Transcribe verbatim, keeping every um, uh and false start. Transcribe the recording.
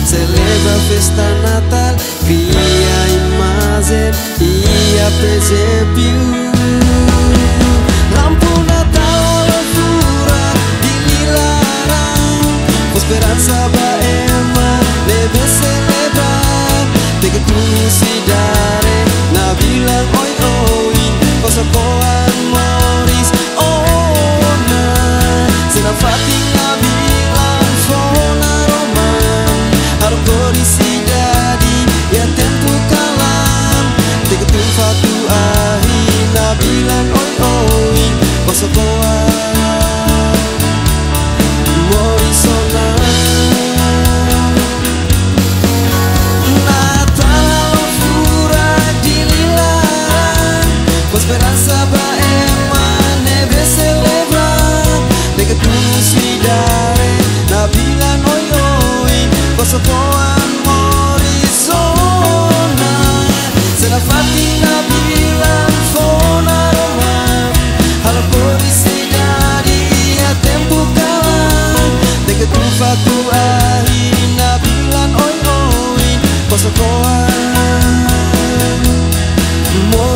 celebra festa Natal, via imagen ia presepio. Lampu Natal fura di lilarang, speranza baema lebe celebrar, tega kusi dare na bilang oi oi, kosa koan moris oh na, sena fating na bilang fona roman, harap korisi jadi ya tentu kalam, tega tum fatu ahi na bilang oi oi, kosa koan moris ona. Speranza baema neve celebrar, tega kusi dare na bilang oi oi, kosa koan morisona, sena fati na bilang fona roman, harap korisi jadi ya tempo kalam, tega tu fatu ahi na bilang oi oi, kosa koan morisona.